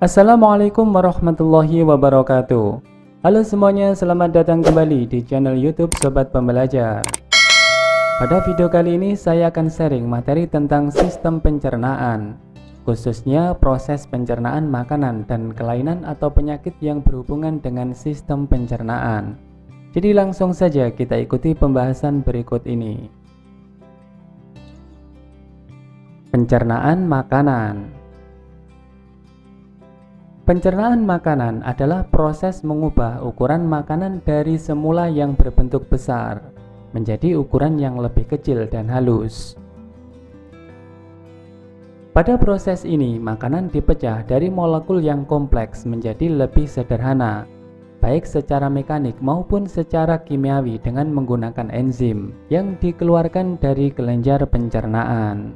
Assalamualaikum warahmatullahi wabarakatuh. Halo semuanya, selamat datang kembali di channel YouTube Sobat Pembelajar. Pada video kali ini saya akan sharing materi tentang sistem pencernaan, khususnya proses pencernaan makanan dan kelainan atau penyakit yang berhubungan dengan sistem pencernaan. Jadi langsung saja kita ikuti pembahasan berikut ini. Pencernaan makanan. Pencernaan makanan adalah proses mengubah ukuran makanan dari semula yang berbentuk besar menjadi ukuran yang lebih kecil dan halus. Pada proses ini, makanan dipecah dari molekul yang kompleks menjadi lebih sederhana, baik secara mekanik maupun secara kimiawi dengan menggunakan enzim yang dikeluarkan dari kelenjar pencernaan.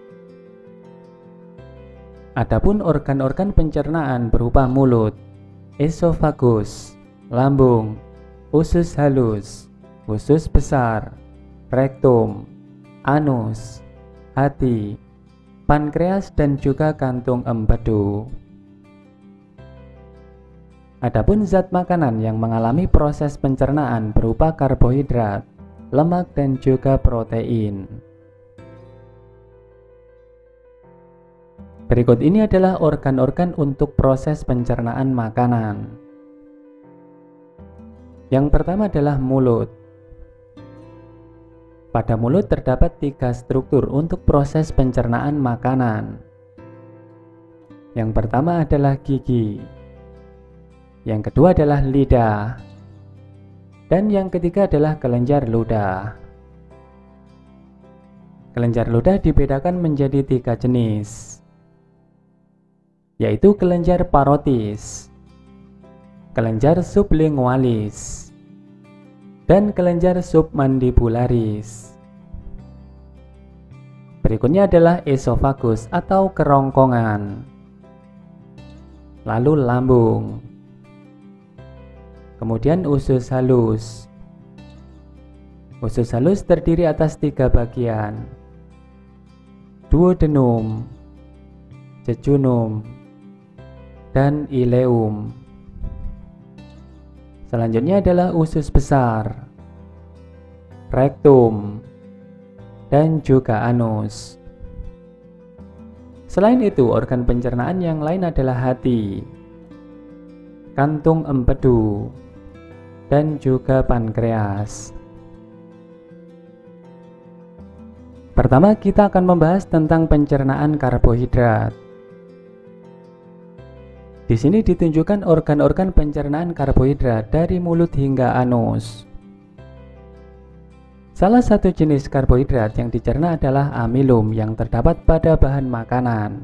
Adapun organ-organ pencernaan berupa mulut, esofagus, lambung, usus halus, usus besar, rektum, anus, hati, pankreas dan juga kantung empedu. Adapun zat makanan yang mengalami proses pencernaan berupa karbohidrat, lemak dan juga protein. Berikut ini adalah organ-organ untuk proses pencernaan makanan. Yang pertama adalah mulut. Pada mulut terdapat 3 struktur untuk proses pencernaan makanan. Yang pertama adalah gigi. Yang kedua adalah lidah. Dan yang ketiga adalah kelenjar ludah. Kelenjar ludah dibedakan menjadi 3 jenis, yaitu kelenjar parotis, kelenjar sublingualis, dan kelenjar submandibularis. Berikutnya adalah esofagus atau kerongkongan, lalu lambung, kemudian usus halus. Usus halus terdiri atas 3 bagian, duodenum, jejunum, dan ileum. Selanjutnya adalah usus besar, rektum, dan juga anus. Selain itu, organ pencernaan yang lain adalah hati, kantung empedu, dan juga pankreas. Pertama, kita akan membahas tentang pencernaan karbohidrat. Di sini ditunjukkan organ-organ pencernaan karbohidrat dari mulut hingga anus. Salah satu jenis karbohidrat yang dicerna adalah amilum yang terdapat pada bahan makanan.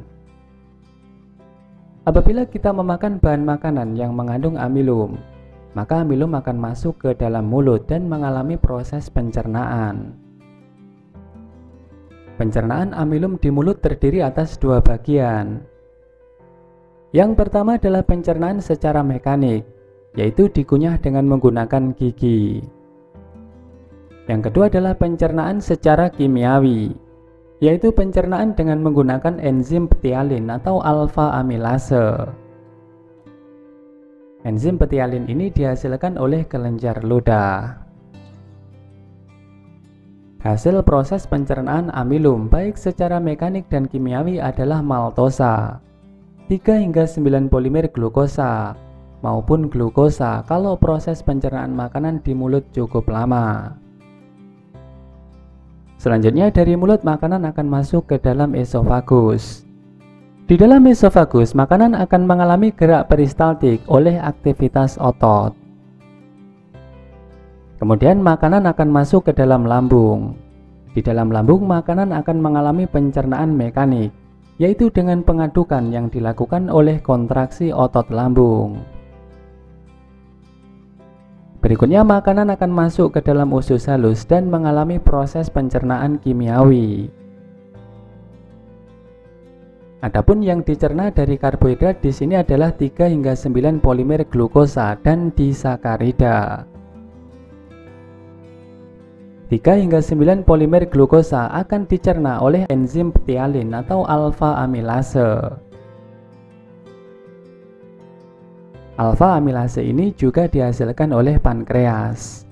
Apabila kita memakan bahan makanan yang mengandung amilum, maka amilum akan masuk ke dalam mulut dan mengalami proses pencernaan. Pencernaan amilum di mulut terdiri atas 2 bagian. Yang pertama adalah pencernaan secara mekanik, yaitu dikunyah dengan menggunakan gigi. Yang kedua adalah pencernaan secara kimiawi, yaitu pencernaan dengan menggunakan enzim ptialin atau alfa amilase. Enzim ptialin ini dihasilkan oleh kelenjar ludah. Hasil proses pencernaan amilum baik secara mekanik dan kimiawi adalah maltosa, 3 hingga 9 polimer glukosa maupun glukosa kalau proses pencernaan makanan di mulut cukup lama. Selanjutnya dari mulut makanan akan masuk ke dalam esofagus. Di dalam esofagus makanan akan mengalami gerak peristaltik oleh aktivitas otot. Kemudian makanan akan masuk ke dalam lambung. Di dalam lambung makanan akan mengalami pencernaan mekanik, yaitu dengan pengadukan yang dilakukan oleh kontraksi otot lambung. Berikutnya makanan akan masuk ke dalam usus halus dan mengalami proses pencernaan kimiawi. Adapun yang dicerna dari karbohidrat di sini adalah 3 hingga 9 polimer glukosa dan disakarida. 3 hingga 9 polimer glukosa akan dicerna oleh enzim ptialin atau alfa amilase. Alfa amilase ini juga dihasilkan oleh pankreas.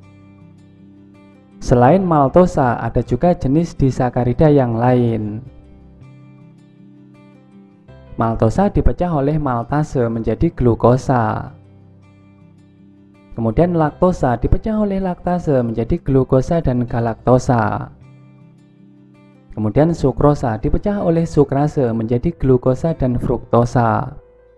Selain maltosa, ada juga jenis disakarida yang lain. Maltosa dipecah oleh maltase menjadi glukosa. Kemudian laktosa dipecah oleh laktase menjadi glukosa dan galaktosa. Kemudian sukrosa dipecah oleh sukrase menjadi glukosa dan fruktosa.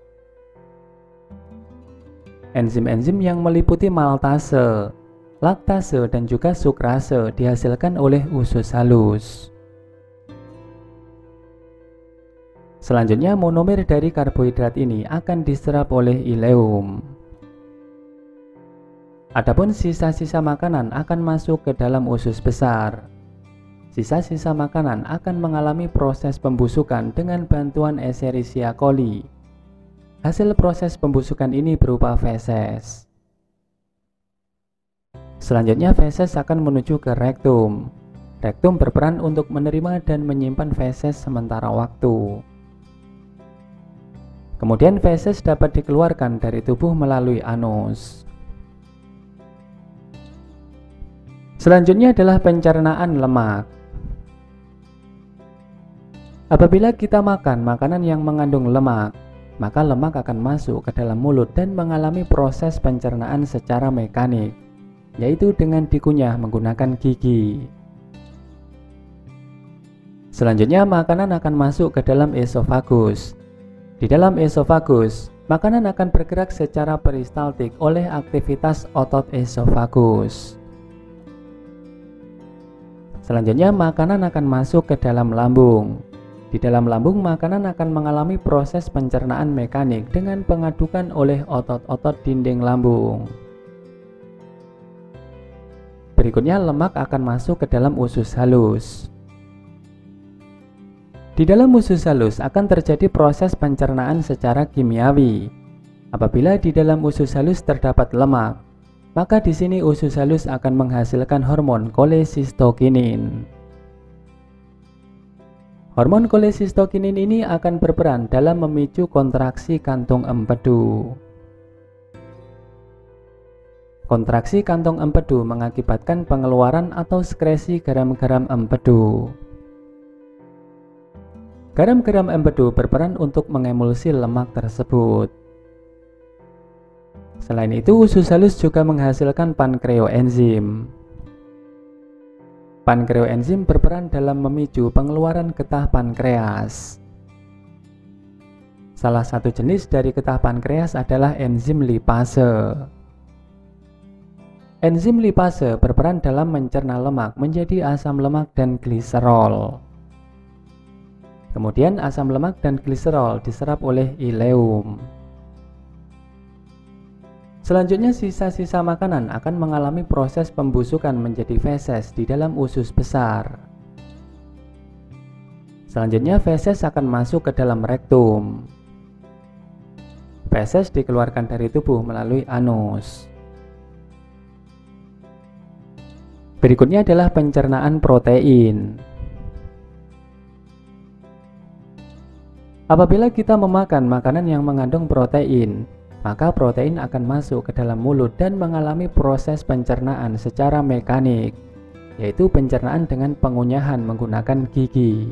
Enzim-enzim yang meliputi maltase, laktase, dan juga sukrase dihasilkan oleh usus halus. Selanjutnya, monomer dari karbohidrat ini akan diserap oleh ileum. Adapun sisa-sisa makanan akan masuk ke dalam usus besar. Sisa-sisa makanan akan mengalami proses pembusukan dengan bantuan Escherichia coli. Hasil proses pembusukan ini berupa feses. Selanjutnya, feses akan menuju ke rektum. Rektum berperan untuk menerima dan menyimpan feses sementara waktu. Kemudian feses dapat dikeluarkan dari tubuh melalui anus. Selanjutnya adalah pencernaan lemak. Apabila kita makan makanan yang mengandung lemak, maka lemak akan masuk ke dalam mulut dan mengalami proses pencernaan secara mekanik, yaitu dengan dikunyah menggunakan gigi. Selanjutnya, makanan akan masuk ke dalam esofagus. Di dalam esofagus, makanan akan bergerak secara peristaltik oleh aktivitas otot esofagus. Selanjutnya, makanan akan masuk ke dalam lambung. Di dalam lambung, makanan akan mengalami proses pencernaan mekanik dengan pengadukan oleh otot-otot dinding lambung. Berikutnya, lemak akan masuk ke dalam usus halus. Di dalam usus halus akan terjadi proses pencernaan secara kimiawi. Apabila di dalam usus halus terdapat lemak, maka di sini usus halus akan menghasilkan hormon kolesistokinin. Hormon kolesistokinin ini akan berperan dalam memicu kontraksi kantung empedu. Kontraksi kantung empedu mengakibatkan pengeluaran atau sekresi garam-garam empedu. Garam-garam empedu berperan untuk mengemulsi lemak tersebut. Selain itu, usus halus juga menghasilkan pankreoenzim. Pankreoenzim berperan dalam memicu pengeluaran getah pankreas. Salah satu jenis dari getah pankreas adalah enzim lipase. Enzim lipase berperan dalam mencerna lemak menjadi asam lemak dan gliserol. Kemudian asam lemak dan gliserol diserap oleh ileum. Selanjutnya, sisa-sisa makanan akan mengalami proses pembusukan menjadi feses di dalam usus besar. Selanjutnya, feses akan masuk ke dalam rektum. Feses dikeluarkan dari tubuh melalui anus. Berikutnya adalah pencernaan protein. Apabila kita memakan makanan yang mengandung protein, maka protein akan masuk ke dalam mulut dan mengalami proses pencernaan secara mekanik, yaitu pencernaan dengan pengunyahan menggunakan gigi.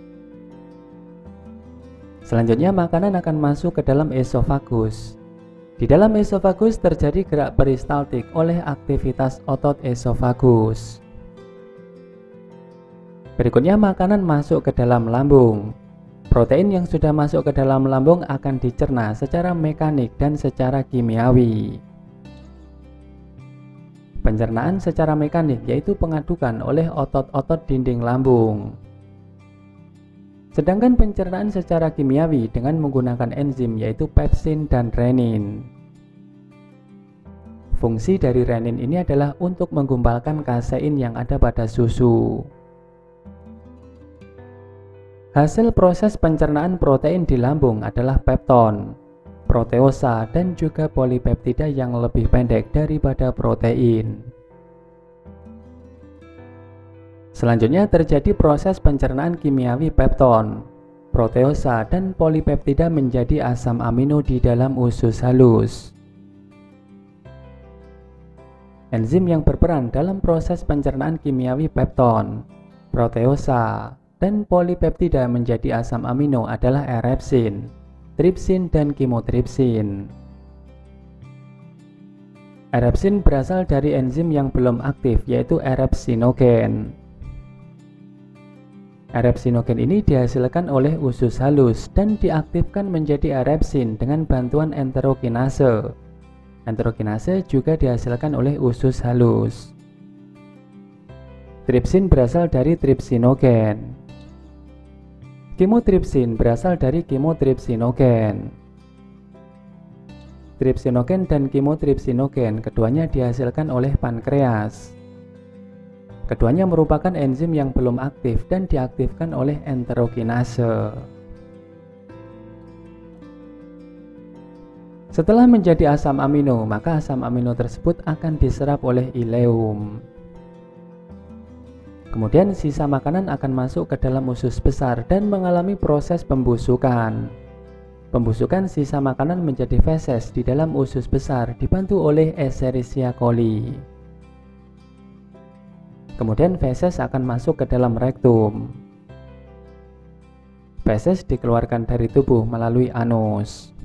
Selanjutnya, makanan akan masuk ke dalam esofagus. Di dalam esofagus terjadi gerak peristaltik oleh aktivitas otot esofagus. Berikutnya, makanan masuk ke dalam lambung. Protein yang sudah masuk ke dalam lambung akan dicerna secara mekanik dan secara kimiawi. Pencernaan secara mekanik yaitu pengadukan oleh otot-otot dinding lambung. Sedangkan pencernaan secara kimiawi dengan menggunakan enzim yaitu pepsin dan renin. Fungsi dari renin ini adalah untuk menggumpalkan kasein yang ada pada susu. Hasil proses pencernaan protein di lambung adalah pepton, proteosa, dan juga polipeptida yang lebih pendek daripada protein. Selanjutnya terjadi proses pencernaan kimiawi pepton. proteosa, dan polipeptida menjadi asam amino di dalam usus halus. Enzim yang berperan dalam proses pencernaan kimiawi pepton, proteosa, dan polipeptida menjadi asam amino adalah erepsin, tripsin, dan kimotripsin. Erepsin berasal dari enzim yang belum aktif, yaitu erepsinogen. Erepsinogen ini dihasilkan oleh usus halus dan diaktifkan menjadi erepsin dengan bantuan enterokinase. Enterokinase juga dihasilkan oleh usus halus. Tripsin berasal dari tripsinogen. Kimotripsin berasal dari kimotripsinogen. Tripsinogen dan kimotripsinogen keduanya dihasilkan oleh pankreas. Keduanya merupakan enzim yang belum aktif dan diaktifkan oleh enterokinase. Setelah menjadi asam amino, maka asam amino tersebut akan diserap oleh ileum. Kemudian sisa makanan akan masuk ke dalam usus besar dan mengalami proses pembusukan. Pembusukan sisa makanan menjadi feses di dalam usus besar dibantu oleh Escherichia coli. Kemudian feses akan masuk ke dalam rektum. Feses dikeluarkan dari tubuh melalui anus.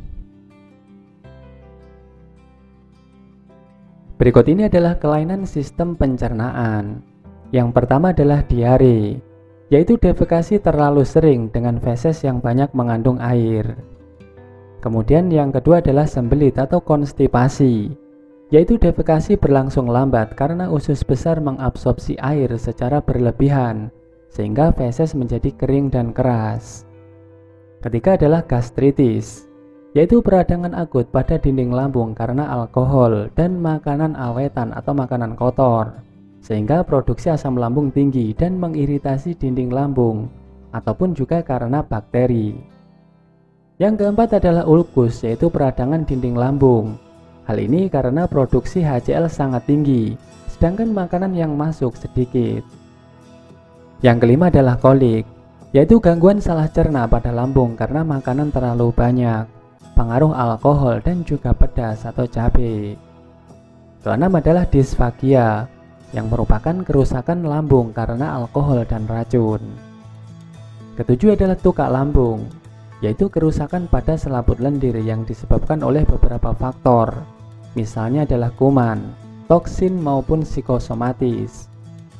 Berikut ini adalah kelainan sistem pencernaan. Yang pertama adalah diare, yaitu defekasi terlalu sering dengan feses yang banyak mengandung air. Kemudian yang kedua adalah sembelit atau konstipasi, yaitu defekasi berlangsung lambat karena usus besar mengabsorpsi air secara berlebihan sehingga feses menjadi kering dan keras. Ketiga adalah gastritis, yaitu peradangan akut pada dinding lambung karena alkohol dan makanan awetan atau makanan kotor sehingga produksi asam lambung tinggi dan mengiritasi dinding lambung ataupun juga karena bakteri. Yang keempat adalah ulkus, yaitu peradangan dinding lambung. Hal ini karena produksi HCl sangat tinggi, sedangkan makanan yang masuk sedikit. Yang kelima adalah kolik, yaitu gangguan salah cerna pada lambung karena makanan terlalu banyak, pengaruh alkohol dan juga pedas atau cabai. Keenam adalah disfagia, yang merupakan kerusakan lambung karena alkohol dan racun. Ketujuh adalah tukak lambung, yaitu kerusakan pada selaput lendir yang disebabkan oleh beberapa faktor, misalnya adalah kuman, toksin maupun psikosomatis.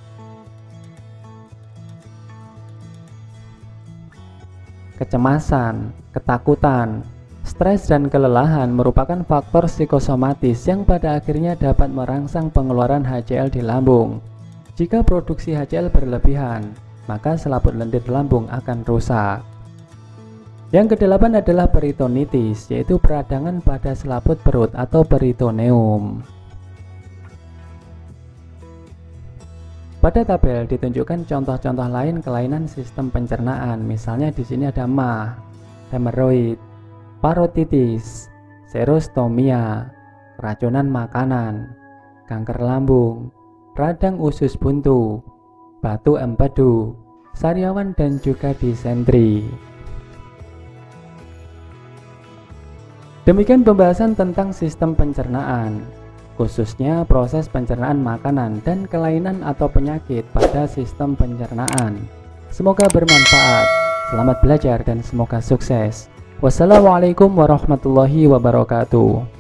Kecemasan, ketakutan, stres dan kelelahan merupakan faktor psikosomatis yang pada akhirnya dapat merangsang pengeluaran HCl di lambung. Jika produksi HCl berlebihan, maka selaput lendir lambung akan rusak. Yang kedelapan adalah peritonitis, yaitu peradangan pada selaput perut atau peritoneum. Pada tabel ditunjukkan contoh-contoh lain kelainan sistem pencernaan, misalnya di sini ada MAH, hemoroid, parotitis, serostomia, keracunan makanan, kanker lambung, radang usus buntu, batu empedu, sariawan dan juga disentri. Demikian pembahasan tentang sistem pencernaan, khususnya proses pencernaan makanan dan kelainan atau penyakit pada sistem pencernaan. Semoga bermanfaat, selamat belajar dan semoga sukses. Wassalamualaikum warahmatullahi wabarakatuh.